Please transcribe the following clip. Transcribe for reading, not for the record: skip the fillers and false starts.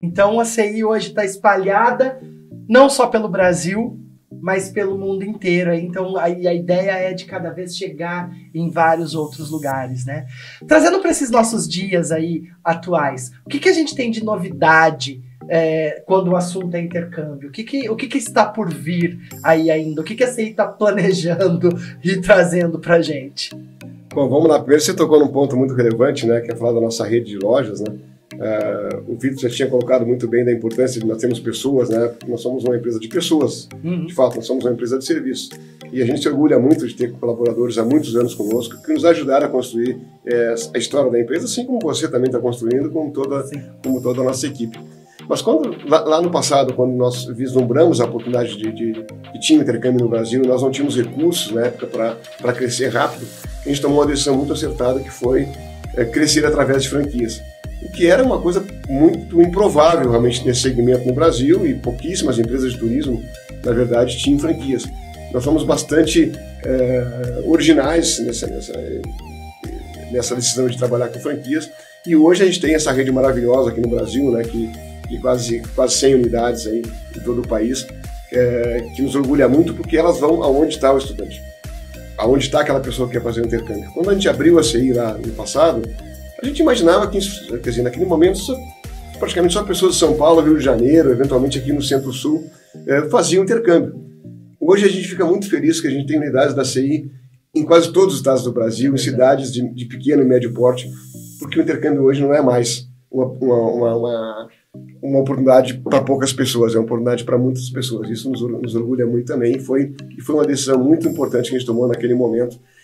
Então a CI hoje está espalhada não só pelo Brasil, mas pelo mundo inteiro. Então a ideia é de cada vez chegar em vários outros lugares, né? Trazendo para esses nossos dias aí atuais, o que a gente tem de novidade quando o assunto é intercâmbio? O que está por vir aí ainda? O que a CI está planejando e trazendo para a gente? Bom, vamos lá. Primeiro você tocou num ponto muito relevante, né? Que é falar da nossa rede de lojas, né? O Vitor já tinha colocado muito bem da importância de nós termos pessoas, né? Nós somos uma empresa de pessoas, de fato, nós somos uma empresa de serviço. E a gente se orgulha muito de ter colaboradores há muitos anos conosco que nos ajudaram a construir a história da empresa, assim como você também está construindo, como toda a nossa equipe. Mas lá no passado, quando nós vislumbramos a oportunidade de tinha intercâmbio no Brasil, nós não tínhamos recursos na época para crescer rápido, a gente tomou uma decisão muito acertada que foi crescer através de franquias. O que era uma coisa muito improvável realmente nesse segmento no Brasil, e pouquíssimas empresas de turismo, na verdade, tinham franquias. Nós fomos bastante originais nessa decisão de trabalhar com franquias, e hoje a gente tem essa rede maravilhosa aqui no Brasil, né, de quase 100 unidades aí em todo o país, que nos orgulha muito porque elas vão aonde está o estudante, aonde está aquela pessoa que quer fazer o intercâmbio. Quando a gente abriu a CI lá no passado, a gente imaginava que, quer dizer, naquele momento, praticamente só pessoas de São Paulo, Rio de Janeiro, eventualmente aqui no Centro-Sul, faziam intercâmbio. Hoje a gente fica muito feliz que a gente tem unidades da CI em quase todos os estados do Brasil, em cidades de pequeno e médio porte, porque o intercâmbio hoje não é mais uma oportunidade para poucas pessoas, é uma oportunidade para muitas pessoas. Isso nos orgulha muito também, e foi uma decisão muito importante que a gente tomou naquele momento,